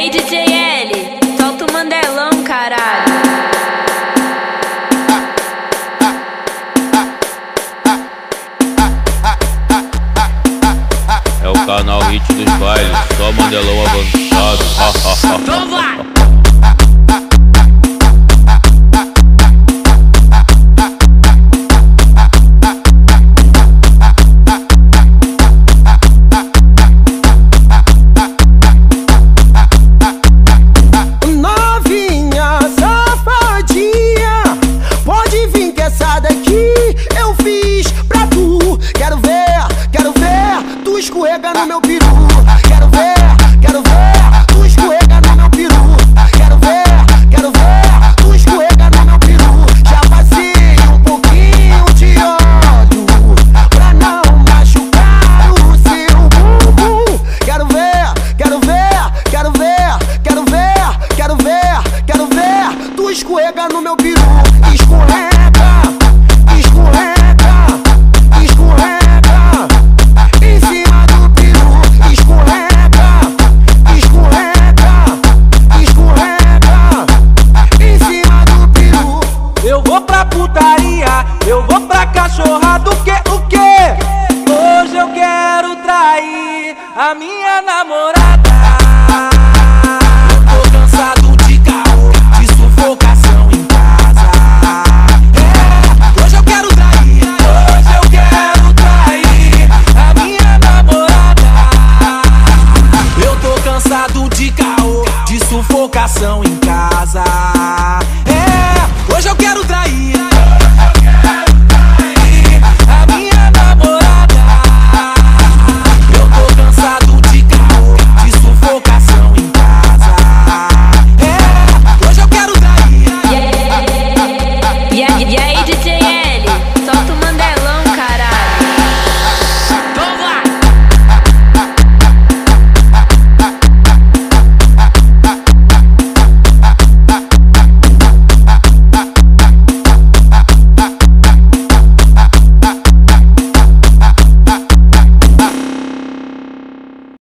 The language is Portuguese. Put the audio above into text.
aí, DJ L, solta o Mandelão, caralho. É o canal Hit dos Bailes, só Mandelão avançado. Vamos lá! Escorrega no meu peru, quero ver, tu escorrega no meu peru, quero ver, tu escorrega no meu peru. Já passei um pouquinho de óleo pra não machucar o seu bumbum. Quero ver, tu escorrega no meu peru, escorrega. Eu vou pra cachorrada, o quê? Hoje eu quero trair a minha namorada.